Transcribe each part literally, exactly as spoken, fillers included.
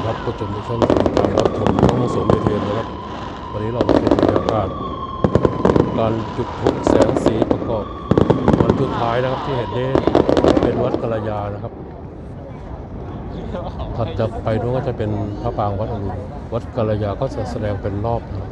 ครับก็จนทุกท่านการรับชมช่องสมเด็จเทียนนะครับวันนี้เรามาเป็นบรรยากาศการจุดพลุแสงสีประกอบวันสุดท้ายนะครับที่เห็นนี่เป็นวัดกัลยานะครับถัดจากไปนู้นก็จะเป็นพระปรางวัดอรุณวัดกัลยาก็จะแสดงเป็นรอบนะครับ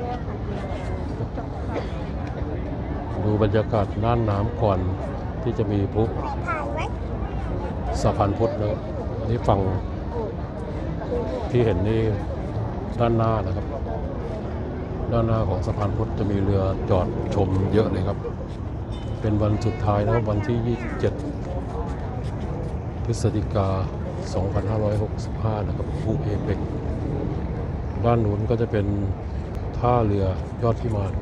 ดูบรรยากาศน่านน้ำก่อนที่จะมีพลุสะพานพุทธนะครับนี่ฝั่งที่เห็นนี่ด้านหน้านะครับด้านหน้าของสะพานพุทธจะมีเรือจอดชมเยอะเลยครับเป็นวันสุดท้ายนะครับวันที่ยี่สิบเจ็ดพฤศจิกาสองพันห้าร้อยหกสิบห้านะครับภูเอเปกด้านนู้นก็จะเป็นท่าเรือยอดพิมาน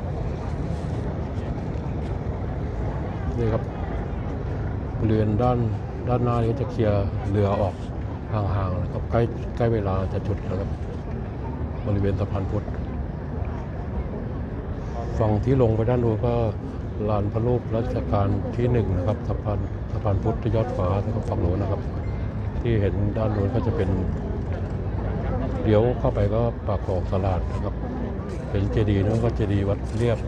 นี่ครับบริเวณด้านด้านหน้านี้จะเคลียร์เรือออกห่างๆนะครับใกล้ใกล้เวลาจะจุดนะครับบริเวณสะพานพุทธฝั่งที่ลงไปด้านนู้นก็ลานพระรูปรัชกาลที่หนึ่งนะครับสะพานสะพานพุทธยอดฟ้านะครับฝั่งโน้นนะครับที่เห็นด้านนู้นก็จะเป็นเดี๋ยวเข้าไปก็ปากคลองตลาดนะครับเป็นเจดีย์นู้นก็เจดีย์วัดเรียบ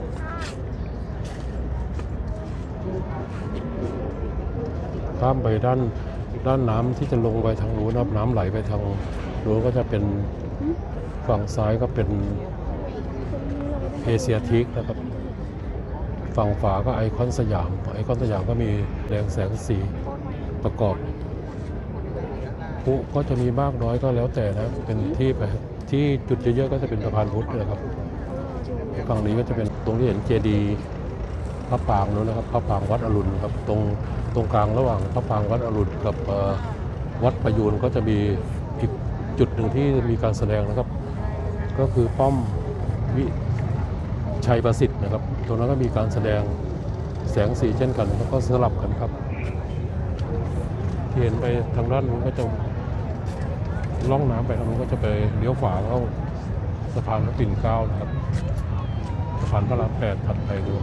ข้ามไปด้านด้านน้ำที่จะลงไปทางนู้นนะครับน้ำไหลไปทางนู้นก็จะเป็นฝั่งซ้ายก็เป็นเอเชียทิกนะครับฝั่งขวาก็ไอคอนสยามไอคอนสยามก็มีแรงแสงสีประกอบพลุก็จะมีมากน้อยก็แล้วแต่นะเป็นที่ไปที่จุดเยอะๆก็จะเป็นสะพานพุทธนะครับฝั่งนี้ก็จะเป็นตรงที่เห็นเจดีย์พระปรางนู้นนะครับพระปรางวัดอรุณครับตรงตรงกลางระหว่างพระปรางวัดอรุณกับวัดประยูนก็จะมีอีกจุดหนึ่งที่มีการแสดงนะครับก็คือป้อมวิชัยประสิทธิ์นะครับตรงนั้นก็มีการแสดงแสงสีเช่นกันแล้วก็สลับกันครับที่เห็นไปทางด้านนู้นก็จะล่องน้ำไปทางนู้นก็จะไปเลี้ยวขวาเข้าสะพานพระปิ่นเกล้านะครับสะพานพระรามแปดถัดไปดู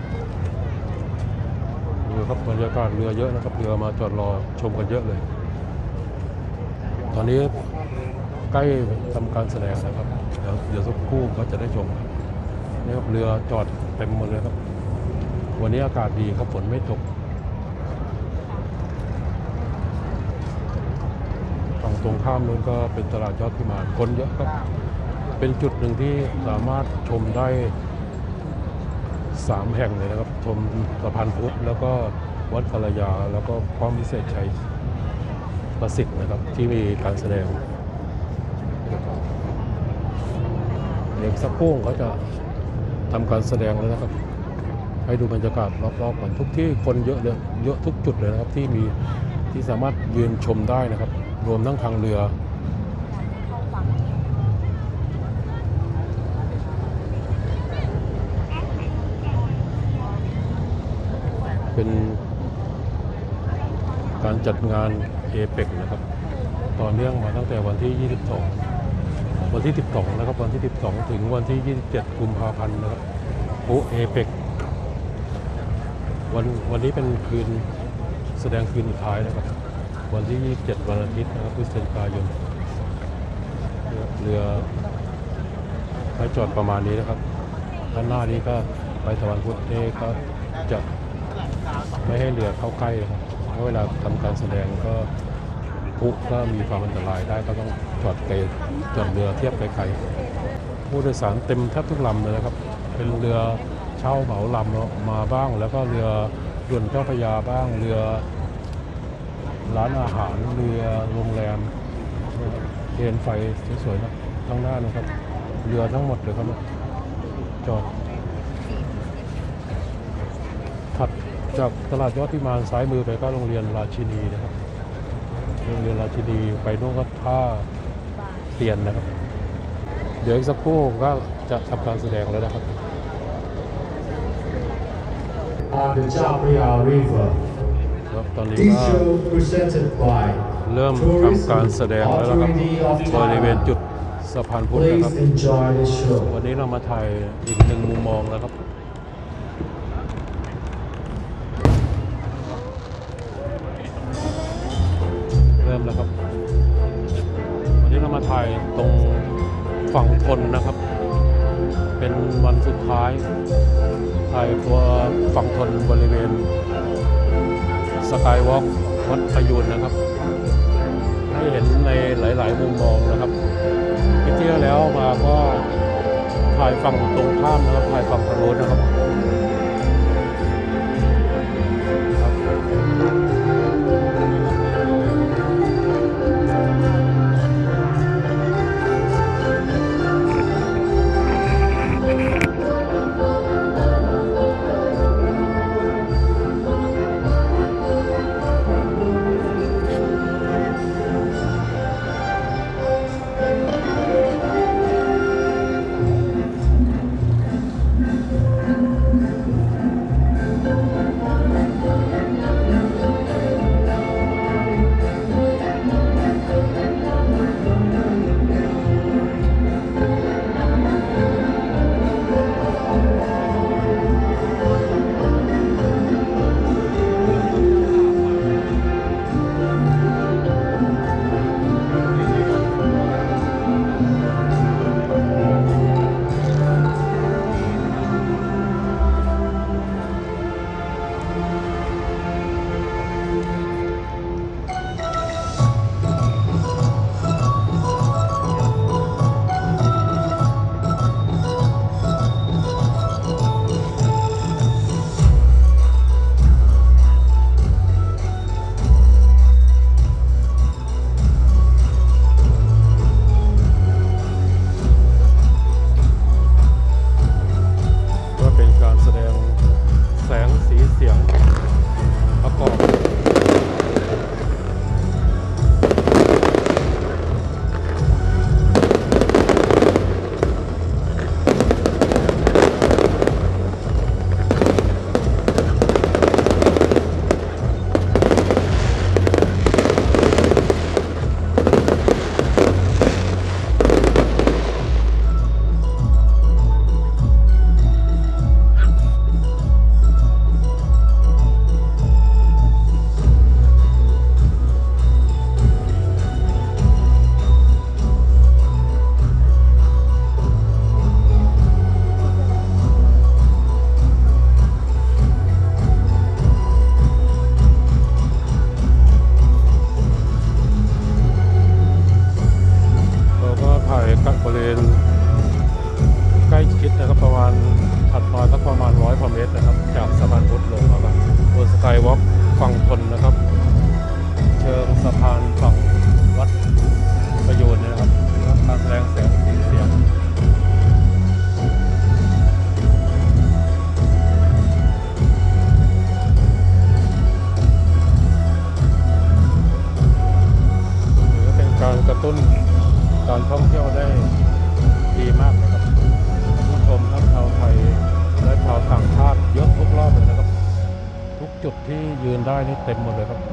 เรือครับบรรยากาศเรือเยอะนะครับเรือมาจอดรอชมกันเยอะเลยตอนนี้ใกล้ทำการแสดงนะครับเดี๋ยวเดี๋ยวสักครู่ก็จะได้ชมนี่ครับเรือจอดเต็มหมดเลยครับวันนี้อากาศดีครับฝนไม่ตกฝั่งตรงข้ามนู้นก็เป็นตลาดยอดพิมานคนเยอะครับเป็นจุดหนึ่งที่สามารถชมได้สามแห่งเลยนะครับชมสะพานพุทธแล้วก็วัดกัลยาแล้วก็ป้อมวิเศษชัยประสิทธิ์นะครับที่มีการแสดงเด็กสักโค้งเขาจะทำการแสดงแล้วนะครับให้ดูบรรยากาศรอบๆก่อนทุกที่คนเยอะเลยเยอะทุกจุดเลยนะครับที่มีที่สามารถยืนชมได้นะครับรวมทั้งทางเรือเป็นการจัดงานเอเปกนะครับต่อเนื่องมาตั้งแต่วันที่ยี่สิบสองวันที่สิบสองนะครับวันที่สิบสองถึงวันที่ยี่สิบเจ็ดกุมภาพันธ์นะครับพลุเอเปกวันวันนี้เป็นคืนแสดงคืนสุดท้ายนะครับวันที่ยี่สิบเจ็ดวันอาทิตย์นะครับพฤศจิกายนเรือไปจอดประมาณนี้นะครับด้านหน้านี้ก็ไปสะพานพุทธนี่ก็จะไม่ให้เรือเข้าใกล้นะครับเพราะเวลาทำการแสดงก็พลุก็มีความอันตรายได้ก็ต้องจอดไกลจอดเรือเทียบไกลๆผู้โดยสารเต็มแทบทุกลำเลยนะครับเป็นเรือเช่าเหมาลำมาบ้างแล้วก็เรือด่วนเจ้าพระยาบ้างเรือร้านอาหารเรือโรงแรมเห็นไฟสวยๆนะข้างหน้านะครับเรือทั้งหมดเลยครับจอดถัดจากตลาดยอดพิมานซ้ายมือไปก็โรงเรียนราชินีนะครับโรงเรียนราชินีไปโน่นก็ท่าเตียนนะครับเดี๋ยวอีกสักครู่ก็จะทำการแสดงแล้วนะครับ On the Chapria River ครับตอนนี้ก็เริ่มทำการแสดงแล้วนะครับบริเวณจุดสะพานพุทธนะครับวันนี้เรามาถ่ายอีกหนึ่งมุมมองแล้วครับเริ่มแล้วครับวันนี้นี้เรามาถ่ายตรงฝั่งทนนะครับ เป็นวันสุดท้ายถ่ายตัวฝั่งทนบริเวณสกายวอล์กวัดประยูนนะครับ ให้เห็นในหลาย ๆ มุมมองนะครับปีที่แล้วมาก็ถ่ายฝั่งตรงข้ามนะครับถ่ายฝั่งทางโน้นนะครับบริเวณใกล้ชิดนะครับประมาณถัดมาสักประมาณร้อยกว่าเมตรนะครับจากสะพานพุทธลงมาบนสกายวอล์กฝั่งทนนะครับเชิงสะพานฝั่งวัดประยูนนะครับการแสดงแสงสีเสียงถือว่าเป็นการกระตุ้นการท่องเที่ยวได้ดีมากนะครับผู้ชมทั้งชาวไทยและชาวต่างชาติเยอะทุกรอบเลยนะครับทุกจุดที่ยืนได้นี่เต็มหมดเลยครับ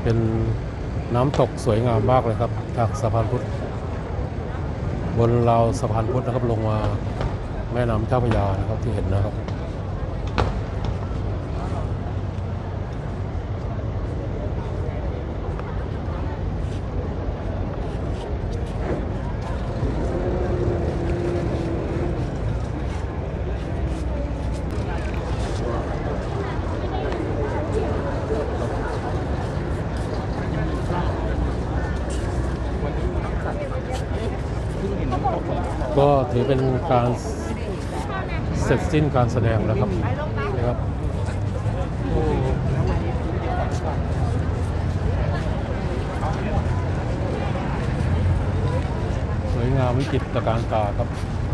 เป็นน้ำตกสวยงามมากเลยครับจากสะพานพุทธบนราวสะพานพุทธนะครับลงมาแม่น้ำเจ้าพระยานะครับที่เห็นนะครับก็ถือเป็นการเสร็จสิ้นการแสดงแล้วครับนะครับสวยงามวิจิตรการตาครับ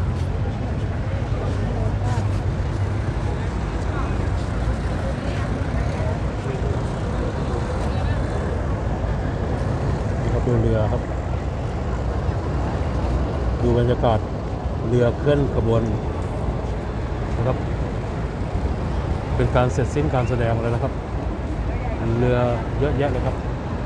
นี่ครับดูเรือครับดูบรรยากาศเรือเคลื่อนขบวนนะครับเป็นการเสร็จสิ้นการแสดงแล้วนะครับเรือเยอะแยะเลยครับ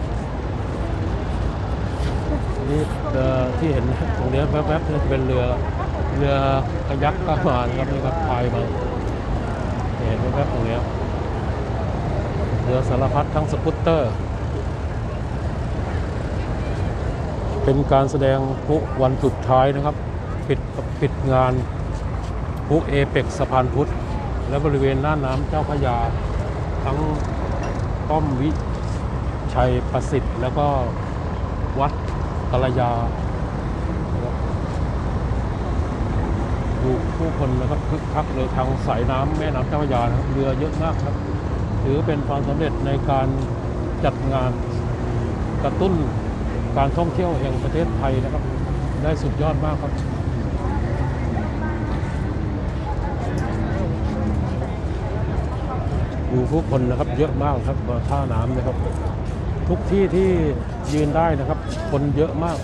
นี่ที่เห็นตรงนี้แวบๆนี่จะเป็นเรือเรือขยักกระมานครับนี่ครับพายมาเห็นแวบๆตรงนี้เรือสารพัดทั้งสกูตเตอร์เป็นการแสดงพลุวันสุดท้ายนะครับปิดปิดงานพลุเอเปกสะพานพุทธและบริเวณหน้าน้ำเจ้าพระยาทั้งป้อมวิชัยประสิทธิ์แล้วก็วัดกาลยาดูผู้คนนะครับคึกคักเลยทางสายน้ำแม่น้ำเจ้าพระยานะครับเรือเยอะมากครับถือเป็นความสำเร็จในการจัดงานกระตุ้นการท่องเที่ยวแห่งประเทศไทยนะครับได้สุดยอดมากครับดูผู้คนนะครับเยอะมากครับท่าน้ำนะครับทุกที่ที่ยืนได้นะครับคนเยอะมาก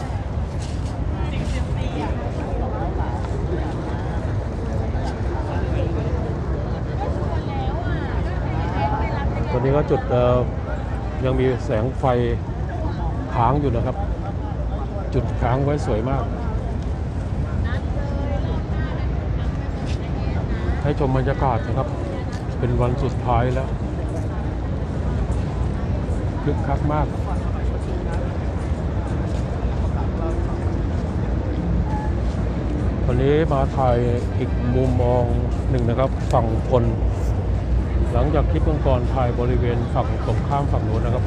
ตอนนี้ก็จุดยังมีแสงไฟค้างอยู่นะครับจุดค้างไว้สวยมากให้ชมบรรยากาศนะครับเป็นวันสุดท้ายแล้วคึกคักมากวันนี้มาถ่ายอีกมุมมองหนึ่งนะครับฝั่งคนหลังจากคลิปก่อนถ่ายบริเวณฝั่งตรงข้ามฝั่งโน้นนะครับ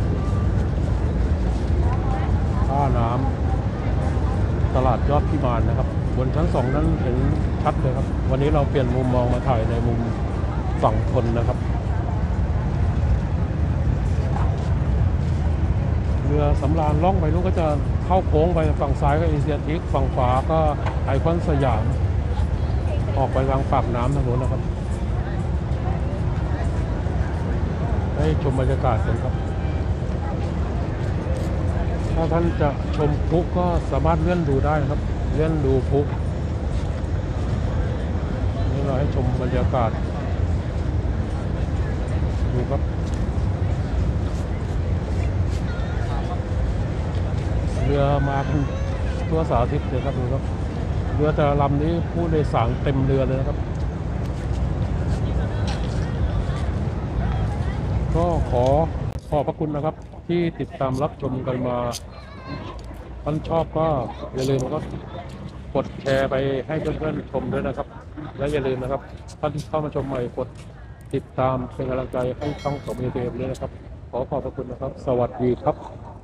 ท่าน้ำตลาดยอดพิมานนะครับบนชั้นสองนั้นเห็นชัดเลยครับวันนี้เราเปลี่ยนมุมมองมาถ่ายในมุมฝั่งทนนะครับเรือสำราญล่องไปนู้นก็จะเข้าโค้งไปฝั่งซ้ายก็เอเชียทิกฝั่งขวาก็ไอคอนสยามออกไปทางปากน้ำทางโน้นนะครับให้ชมบรรยากาศกันครับถ้าท่านจะชมพลุก็สามารถเลื่อนดูได้นะครับเลื่อนดูพลุนี่เราให้ชมบรรยากาศดูครับเรือมาเป็นทั่วสารทิศเลยครับดูครับเรือแต่ละลำนี้ผู้โดยสารเต็มเรือเลยนะครับก็ขอขอบพระคุณนะครับที่ติดตามรับชมกันมาท่านชอบก็อย่าลืมก็กดแชร์ไปให้เพื่อนๆชมด้วยนะครับและอย่าลืมนะครับท่านที่เข้ามาชมใหม่กดติดตามเป็นกำลังใจให้ช่องของเอเทมด้วยนะครับขอขอบพระคุณนะครับสวัสดีครับ